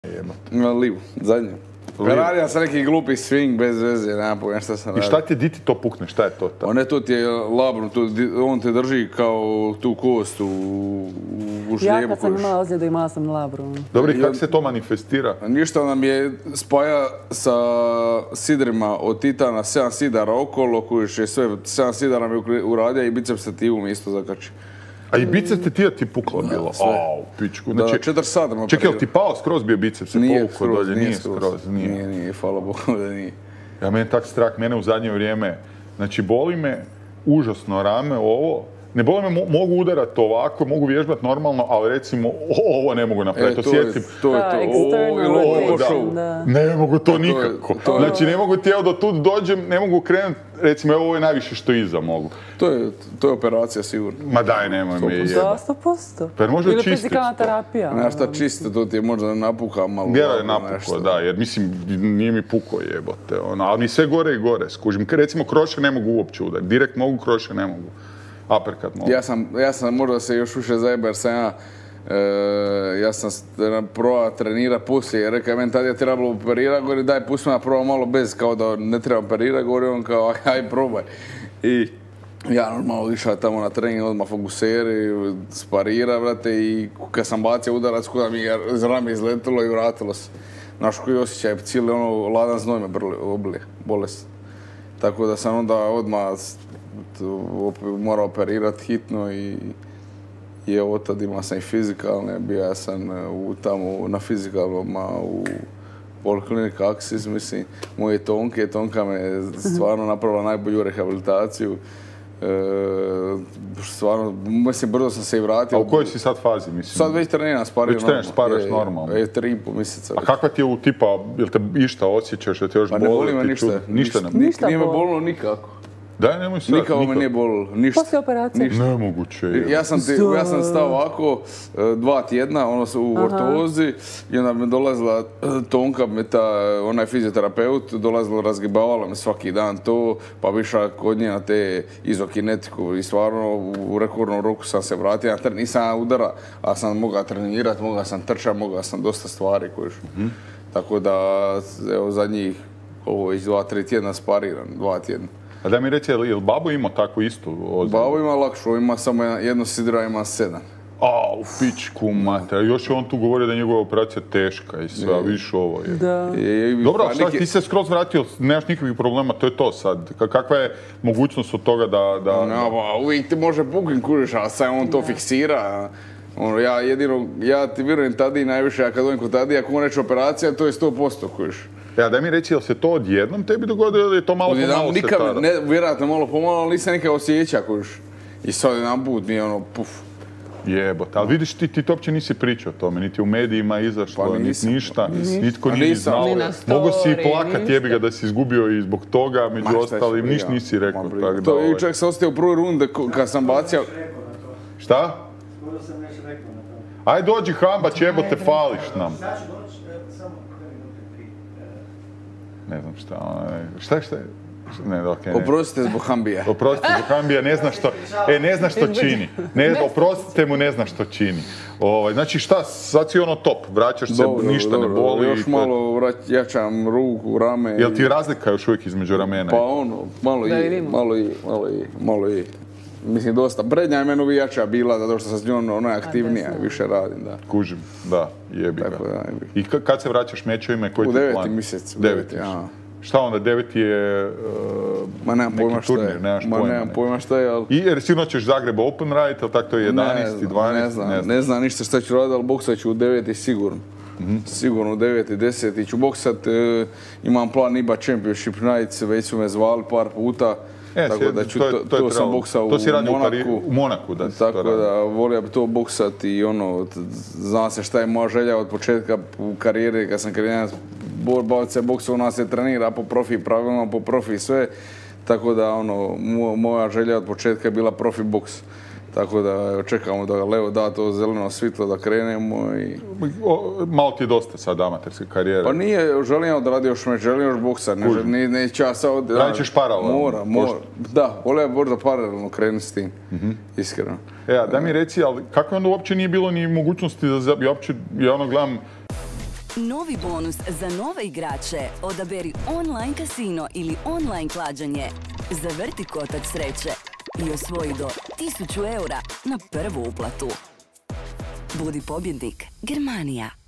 Livu, zadnju. Radio sam neki glupi swing bez veze, nema pojma šta sam radio. I šta ti, di ti to pukne, šta je to tamo? Ne, to ti je labrum, on te drži kao tu kost u žljebu. Ja kad sam imala ozljedu imala sam labrum. Dobro, i kako se to manifestira? Ništa nam je spaja sa sidrima od titana, 7 sidara okolo, kojiš je sve, 7 sidara mi uradio i bicep stativu mi isto zakači. A i bicep ti puklo bilo? Au, pičku. Da, 4 sata me čekaj, jel ti pao skroz bio bicep? Nije skroz, nije, hvala Bogu da nije. Ja, meni tak strah, mene u zadnje vrijeme, znači boli me užasno rame ovo, ne boli me, mogu udarati ovako, mogu vježbati normalno, ali recimo ovo ne mogu napraviti, osjetim. To je to, ne mogu to nikako. Znači ne mogu ti, evo do tu dođem, ne mogu krenuti, recimo ovo je najviše što iza mogu. To je operacija sigurno. Ma daj, nemoj me jeba. 100%. Pa možda ili čistiti. fizikalna terapija. Znaš šta čiste, to ti je možda napuka malo. Vjera je napukao, da, jer mislim, nije mi pukao jebote, ali mi sve gore i gore, skužim. Recimo kroše ne mogu uopće udariti, direkt mogu, kroše ne mogu. Uppercut mogu. Ja sam možda se još više zajeba jer sam ja sam probao trenirati poslije, jer rekao meni tad je trebalo operirati, govori daj pusti me probao malo bez, kao da ne treba operirati, govori on kao aj probaj. I ja normalno išao tamo na trening, odmah fokuseri, sparira, brate, i kad sam bacio udarac, kuda mi je iz rame izletilo i vratilo se. Znaš koji osjećaj, cijeli ladan znoj me bolest. Tako da sam onda odmah morao operirati hitno i evo tad imao sam i fizikalne, bio sam tamo na fizikalnom u Poliklinika Aksis, mislim, moje Tonka me stvarno napravila najbolju rehabilitaciju. Stvarno, mislim, brzo sam se i vratio. A u kojoj si sad fazi, mislim? Sad već treniram, spariram. Već treniš, sparaš normalno? 3,5 mjeseca. A kakva ti je tipa, jel te išta osjećaš, jel te još boli? Pa ne boli me ništa. Ništa nije me bolilo nikako. Daj, nemoj sad. Nikako me nije bolilo, ništa. Poslije operacije? Nemoguće je. Ja sam stao ovako 2 tjedna, u ortozi, i onda me dolazila Tonka, onaj fizioterapeut, dolazila, razgibavala me svaki dan to, pa bi išla kod nje na te izokinetiku i stvarno u rekordnom roku sam se vratio. Nisam udara, ali sam mogao trenirati, mogao sam trčati, mogao sam dosta stvari kojiš. Tako da, evo, zadnjih, ovo već 2-3 tjedna spariram, 2 tjedna. A da mi reći, je li Babo imao takvu istu ozljedu? Babo ima lakšu, ima samo jedno sidra, ima 7. Au, pičku mater. Još je on tu govorio da je njegova operacija teška i sve, a viš ovo je. Da. Dobro, šta, ti se skroz vratio, nemaš nikakvih problema, to je to sad. Kakva je mogućnost od toga da... Uvijek ti može puknut, kužiš, a sad on to fiksira. Ja ti vjerujem Tadi najviše, a kad dojem kod Tadi, ako on reče operacija, to je 100%, kužiš. Ja, daj mi reći, jel se to odjednom tebi dogodilo ili je to malo po malo se tada? Vjerojatno malo po malo, ali nisam nikad osjeća, kužiš. I sad jedan put mi je puf. Jebote, ali vidiš ti to uopće nisi pričao o tome, niti u medijima izašlo, niti ništa, nitko nije znao. Mogu si i plakat jebi ga da si izgubio i zbog toga, među ostalim, ništa nisi rekao. I čak sam ostao u prvoj runde kad sam bacio... Šta? Skoro sam nešto rekao na tome. Aj dođi Hambać, jebote, fališ nam. Sad ću doći, samo 2 minute prije. Ne znam šta je? Ne, okej, ne. Oprostite zbog Hambija. Oprostite zbog Hambija, ne zna što čini. Oprostite mu, ne zna što čini. Znači šta, sad si top, vraćaš se, ništa ne boli. Još malo jačam ruku, rame. Jel ti razlika još uvijek između ramena? Pa malo i. Mislim, dosta. Prednja je meni jača bila, zato što sam s njom ona aktivnija i više radim, da. Kužim, da, jebi ga. I kad se vraćaš mečevima, koji ti plan? U 9. mjesec. 9. Šta onda, 9. je neki turnir, nemaš pojma. Nemam pojma šta je, ali... Jer sigurno ćeš Zagreb Open raditi, ali tako to je 11. 12. Ne znam ništa šta ću raditi, ali boksat ću u 9. sigurno. Sigurno u 9. 10. ću boksat. Imam plan IBA Championship Nights, već su me zvali par puta. Tako da ću, to sam boksao u Monaku. Tako da volio bi to boksati i zna se šta je moja želja od početka u karijeri, kad sam krenuo baviti se boksom, nas se trenira po profi pravilno, po profi sve. Tako da moja želja od početka je bila profi boks. Tako da čekamo da Leo da to zeleno svjetlo da krenemo i... Malo ti je dosta sad amaterske karijere. Pa nije, želim odradio još meč, želim još boksat, neću ja sad... Radit ćeš paralelno? Mora. Da, volio bi možda paralelno krenuti s tim, iskreno. Da mi reci, ali kako onda uopće nije bilo ni mogućnosti da ja uopće, gledam Novi bonus za nove igrače. Odaberi online kasino ili online klađenje. Zavrti kotač sreće i osvoji do 1000 eura na prvu uplatu. Budi pobjednik. Germanija.